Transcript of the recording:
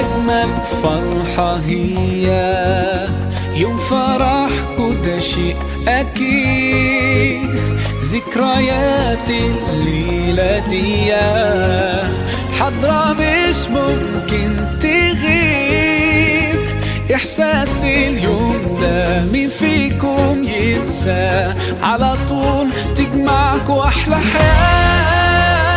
أجمل فرحة هي يوم فرحكوا، ده شيء أكيد. ذكريات الليلة دي حضرة مش ممكن تغيب. إحساس اليوم ده مين فيكم ينسى؟ على طول تجمعكوا أحلى حياة.